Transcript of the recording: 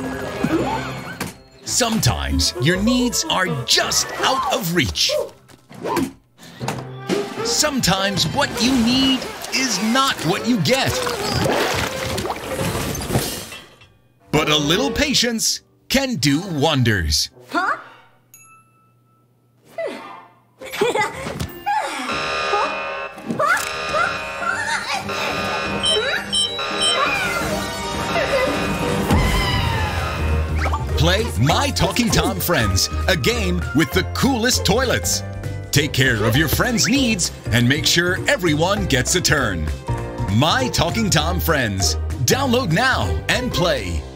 Sometimes your needs are just out of reach. Sometimes what you need is not what you get. But a little patience can do wonders. Huh? Play My Talking Tom Friends, a game with the coolest toilets. Take care of your friends' needs and make sure everyone gets a turn. My Talking Tom Friends. Download now and play.